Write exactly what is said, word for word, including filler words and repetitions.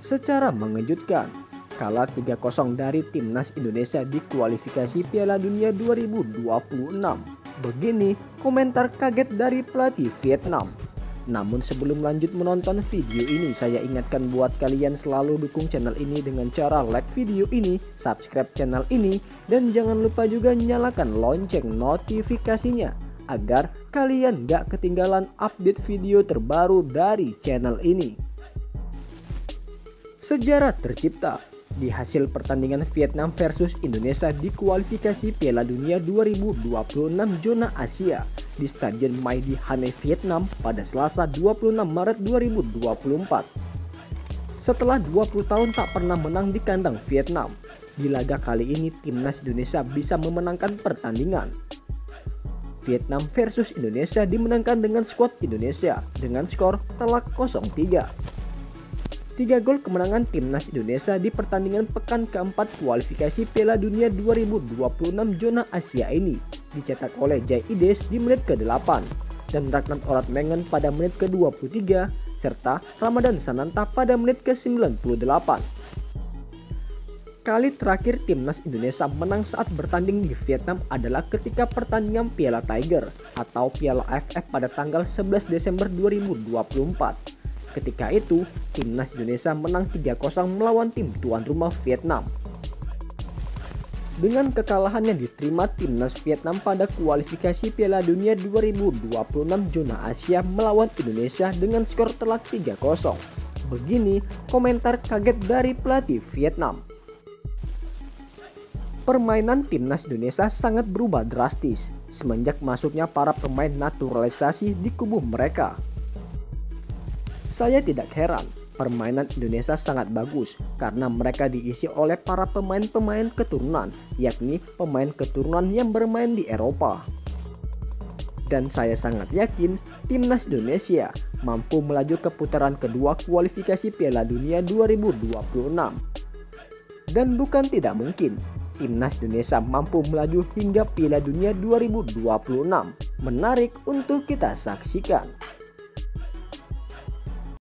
Secara mengejutkan, kalah tiga kosong dari timnas Indonesia di kualifikasi Piala Dunia dua ribu dua puluh enam. Begini komentar kaget dari pelatih Vietnam. Namun sebelum lanjut menonton video ini, saya ingatkan buat kalian selalu dukung channel ini dengan cara like video ini, subscribe channel ini, dan jangan lupa juga nyalakan lonceng notifikasinya agar kalian gak ketinggalan update video terbaru dari channel ini. Sejarah tercipta di hasil pertandingan Vietnam versus Indonesia di kualifikasi Piala Dunia dua ribu dua puluh enam zona Asia di Stadion Mai Di Hanoi, Vietnam pada Selasa dua puluh enam Maret dua ribu dua puluh empat. Setelah dua puluh tahun tak pernah menang di kandang Vietnam, di laga kali ini timnas Indonesia bisa memenangkan pertandingan. Vietnam versus Indonesia dimenangkan dengan skuad Indonesia dengan skor telak nol tiga. Tiga gol kemenangan timnas Indonesia di pertandingan pekan keempat kualifikasi Piala Dunia dua ribu dua puluh enam zona Asia ini dicetak oleh Jai Ides di menit ke delapan dan Ragnar Oratmengen pada menit ke dua puluh tiga serta Ramadan Sananta pada menit ke sembilan puluh delapan. Kali terakhir timnas Indonesia menang saat bertanding di Vietnam adalah ketika pertandingan Piala Tiger atau Piala A F F pada tanggal sebelas Desember dua ribu dua puluh empat. Ketika itu, timnas Indonesia menang tiga kosong melawan tim tuan rumah Vietnam. Dengan kekalahannya diterima timnas Vietnam pada kualifikasi Piala Dunia dua ribu dua puluh enam zona Asia melawan Indonesia dengan skor telak tiga kosong. Begini komentar kaget dari pelatih Vietnam. Permainan timnas Indonesia sangat berubah drastis semenjak masuknya para pemain naturalisasi di kubu mereka. Saya tidak heran, permainan Indonesia sangat bagus karena mereka diisi oleh para pemain-pemain keturunan, yakni pemain keturunan yang bermain di Eropa. Dan saya sangat yakin timnas Indonesia mampu melaju ke putaran kedua kualifikasi Piala Dunia dua ribu dua puluh enam. Dan bukan tidak mungkin, timnas Indonesia mampu melaju hingga Piala Dunia dua ribu dua puluh enam. Menarik untuk kita saksikan.